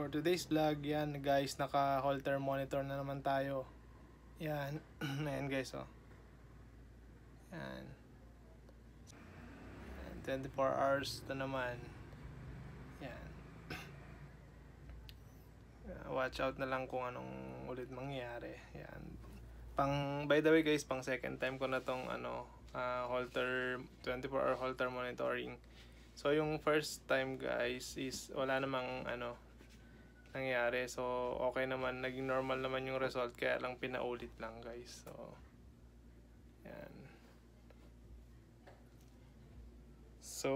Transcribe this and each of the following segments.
For today's vlog, yan guys, naka Holter monitor na naman tayo. Yan. Ayan guys, oh. Yan. 24 hours na naman. Yan. Watch out na lang kung anong ulit mangyayari. Yan. By the way guys, pang second time ko na tong Holter 24-hour Holter monitoring. So yung first time guys is wala namang nangyari. So okay naman, naging normal naman yung result, kaya lang pinaulit lang guys. So yan. So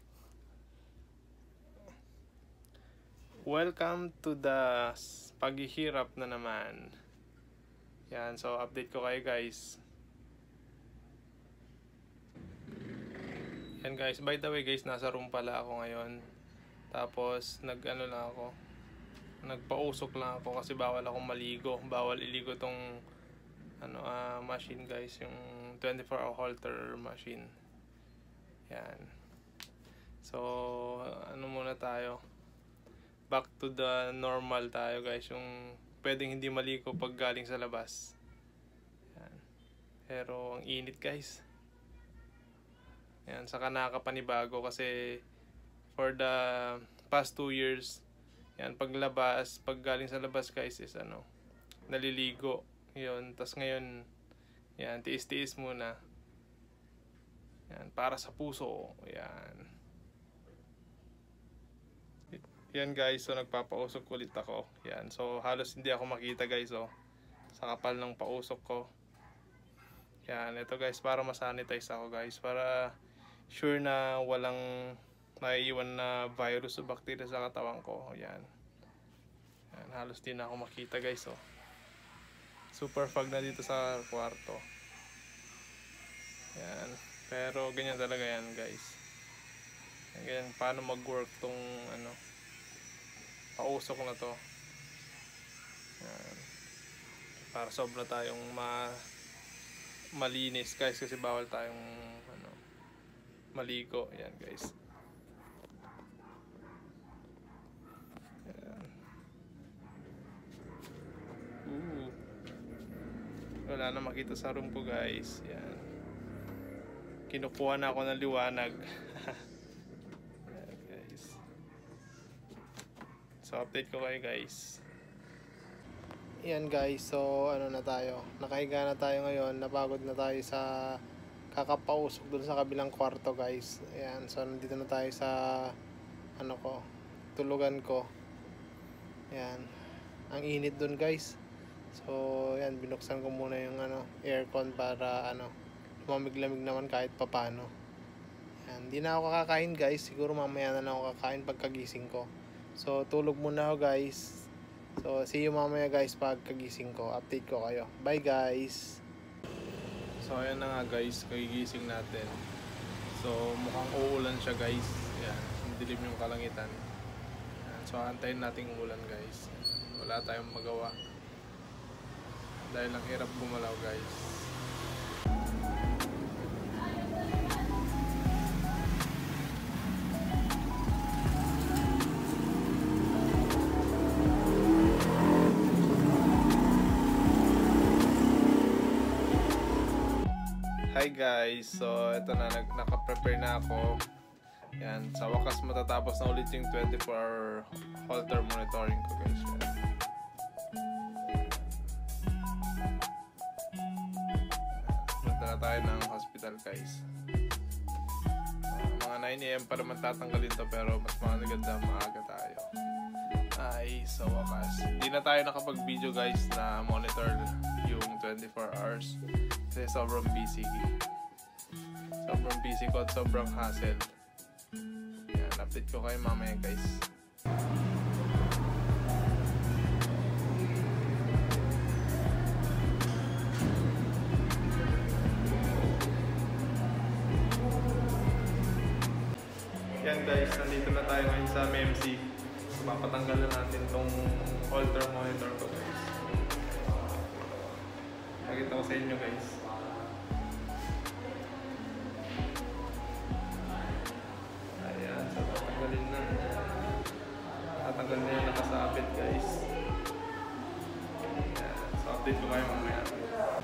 welcome to the paghihirap na naman. Yan, so update ko kayo guys. Yan guys, by the way guys, nasa room pala ako ngayon. Tapos nagpausok lang ako kasi bawal akong maligo. Bawal iligo tong machine guys, yung 24-hour Holter machine. Yan. So muna tayo. Back to the normal tayo guys, yung pwedeng hindi maligo pag galing sa labas. Yan. Pero ang init guys. Yan, saka nakakapanibago kasi for the past 2 years, yan, pag galing sa labas guys is naliligo. Yun, tas ngayon, yan, tiis-tiis muna. Yan, para sa puso. Yan. Yan guys, so nagpapausok ulit ako. Yan, so halos hindi ako makita guys, oh, sa kapal ng pausok ko. Yan, ito guys, para masanitize ako guys, para sure na walang naiiwan na virus o bacteria sa katawan ko. Yan. Yan, halos di na ako makita guys, oh. Super fog na dito sa kwarto. Yan, pero ganyan talaga yan guys. Ganyan, paano mag-work tong pausok na to. Yan. Para sobra tayong malinis guys, kasi bawal tayong maligo. Yan guys. Yan. Wala na makita sa room ko guys. Yan. Kinukuha na ako ng liwanag. So update ko kayo guys. Yan guys, so na tayo, nakahiga na tayo ngayon, napagod na tayo sa kakapausok dun sa kabilang kwarto guys. Ayan, so nandito na tayo sa tulugan ko. Ayan, ang init dun guys. So yan, binuksan ko muna yung aircon para lumamig-lamig naman kahit papano. Ayan, hindi na ako kakain guys, siguro mamaya na lang ako kakain pagkagising ko. So tulog muna ako guys. So see you mamaya guys pagkagising ko. Update ko kayo. Bye guys. So ayan na nga guys, kagigising natin. So mukhang uulan siya guys. Yan, dilim yung kalangitan. Yan, so antayin natin umulan guys. Wala tayong magawa dahil ang hirap gumalaw guys. Hi guys, so ito na, naka-prepare na ako. Yan, sa wakas matatapos na ulit yung 24-hour Holter monitoring ko guys. Yan. Punta na tayo ng hospital guys. Mga 9 AM para matatanggalin to, pero mas maganda maaga tayo. Ay, sa wakas hindi na tayo nakapag-video guys na monitor yung 24 hours. Kasi sobrang busy ko at sobrang hassle. Yan, update ko kayo mamaya guys. Yan guys, nandito na tayo ngayon sa MMC. Papatanggal na natin tong Holter monitor ko guys. Nakita ko sa inyo guys. Ayan, so tatanggalin na. Matagal na yung nakasabit guys. Yeah. So update ko kayo mamaya.